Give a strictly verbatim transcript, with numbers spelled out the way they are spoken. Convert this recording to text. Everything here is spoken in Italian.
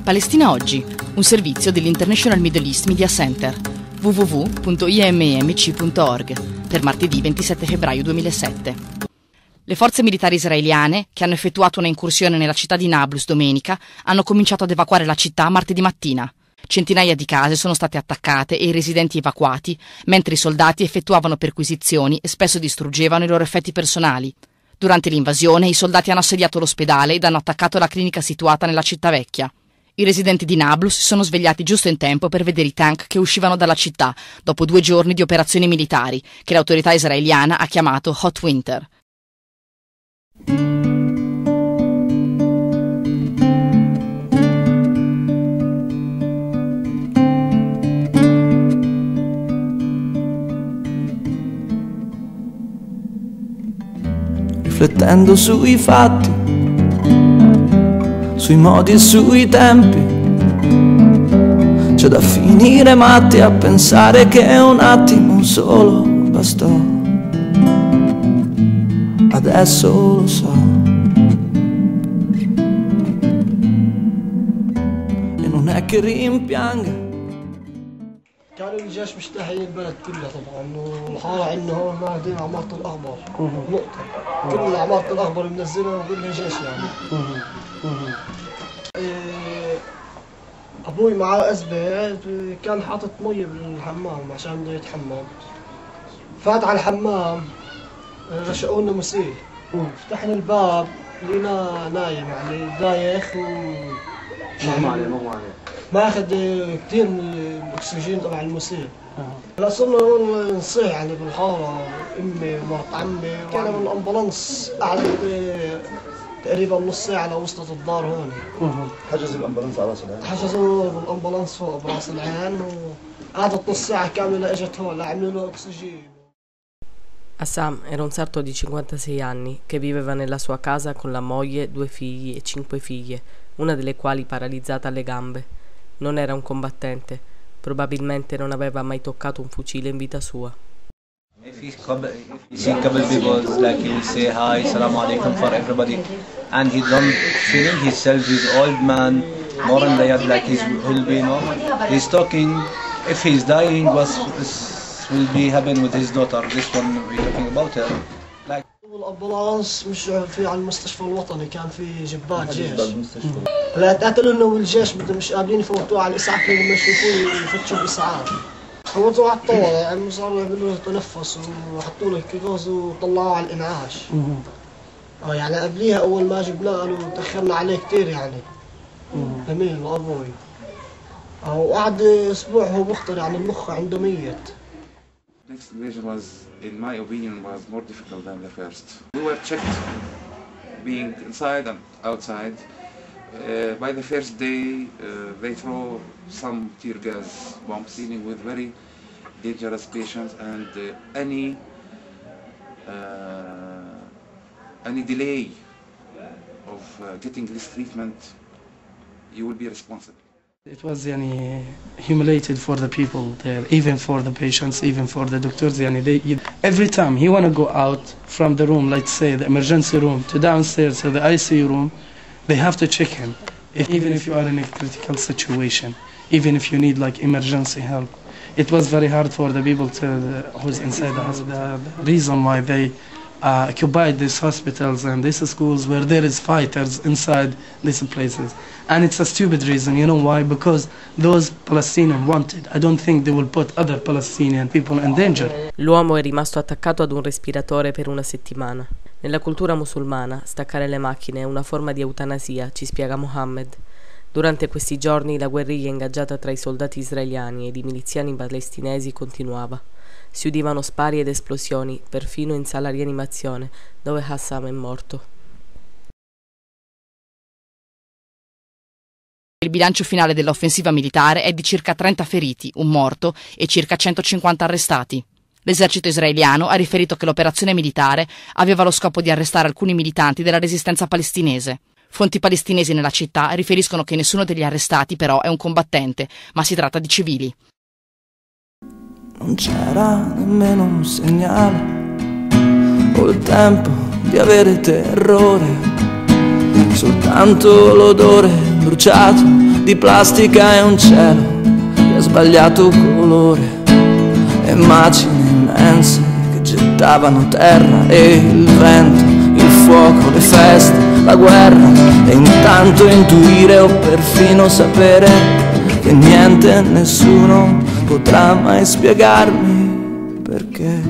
Palestina Oggi, un servizio dell'International Middle East Media Center, w w w punto i m m c punto org, per martedì ventisette febbraio duemilasette. Le forze militari israeliane, che hanno effettuato una incursione nella città di Nablus domenica, hanno cominciato ad evacuare la città martedì mattina. Centinaia di case sono state attaccate e i residenti evacuati, mentre i soldati effettuavano perquisizioni e spesso distruggevano i loro effetti personali. Durante l'invasione, i soldati hanno assediato l'ospedale ed hanno attaccato la clinica situata nella città vecchia. I residenti di Nablus si sono svegliati giusto in tempo per vedere i tank che uscivano dalla città, dopo due giorni di operazioni militari, che l'autorità israeliana ha chiamato Hot Winter. Riflettendo sui fatti, sui modi e sui tempi, c'è da finire matti a pensare che un attimo solo bastò. Adesso lo so, e non è che rimpianga. كانوا الجيش مجتاحين البلد كلها طبعا، والحارة عندنا هون ماخذين عمارة الأخضر نقطة، كل عمارة الأخضر منزلها وكلها جيش يعني. إيه أبوي معاه أزبة، كان حاطط مية بالحمام عشان بده يتحمم، فات على الحمام رشقوا لنا مسيل، فتحنا الباب لقيناه نايم يعني دايخ و مغمى عليه مغمى عليه ماخذ كثير من الاكسجين تبع المسيل. هلا صرنا هون نصيح يعني بالحاره، امي ومرت عمي كان من الامبولانس قعدت تقريبا نص ساعه لوصلت الدار هون. حجزوا الامبولانس على راس العين؟ حجزوا بالامبولانس فوق براس العين وقعدت نص ساعه كامله لاجت هون لعملوا له اكسجين. Assam era un sarto di cinquantasei anni che viveva nella sua casa con la moglie, due figli e cinque figlie, una delle quali paralizzata alle gambe. Non era un combattente, probabilmente non aveva mai toccato un fucile in vita sua. If you see a couple people, like he will say hi, salamu alaikum for everybody, and he don't feeling himself, he's old man, more than that, like he will be, no? He's talking, if he's dying, what will be happen with his daughter, this one we're talking about her. Like الامبولانس مش في على المستشفى الوطني، كان في جبات جيش. هلا تقاتلوا انه والجيش بدهم مش قابلين يفوتوه على الاسعاف لما يشوفوه يفتشوا الاسعاف. فوتوه على الطوارئ يعني صاروا يعملوا له تنفس وحطوا له كيكوز وطلعوه على الانعاش. اه يعني قبليها اول ما جبناه قالوا تاخرنا عليه كثير يعني. امين وابوي. وقعد اسبوع هو بخطر يعني المخ عنده ميت. Next invasion was, in my opinion, was more difficult than the first. We were checked, being inside and outside. Uh, by the first day, uh, they throw some tear gas bombs, dealing with very dangerous patients, and uh, any uh, any delay of uh, getting this treatment, you will be responsible. It was yani, humiliated for the people there, even for the patients, even for the doctors. Yani, they, every time he want to go out from the room, let's say the emergency room, to downstairs to the I C U room, they have to check him, if, even if you are in a critical situation, even if you need like emergency help. It was very hard for the people to, uh, who's inside the hospital. The reason why they uh, occupied these hospitals and these schools where there is fighters inside these places. And it's a stupid reason, you know why? Because those Palestinians wanted. I don't think they will put other Palestinian people in danger. L'uomo è rimasto attaccato ad un respiratore per una settimana. Nella cultura musulmana, staccare le macchine è una forma di eutanasia, ci spiega Mohammed. Durante questi giorni la guerriglia ingaggiata tra i soldati israeliani ed i miliziani palestinesi continuava. Si udivano spari ed esplosioni, perfino in sala rianimazione, dove Assam è morto. Il bilancio finale dell'offensiva militare è di circa trenta feriti, un morto e circa centocinquanta arrestati. L'esercito israeliano ha riferito che l'operazione militare aveva lo scopo di arrestare alcuni militanti della resistenza palestinese. Fonti palestinesi nella città riferiscono che nessuno degli arrestati però è un combattente, ma si tratta di civili. Non c'era nemmeno un segnale o il tempo di avere terrore, soltanto l'odore bruciato di plastica e un cielo che ha sbagliato colore, e macine immense che gettavano terra, e il vento, il fuoco, le feste, la guerra, e intanto intuire o perfino sapere che niente, nessuno potrà mai spiegarmi perché.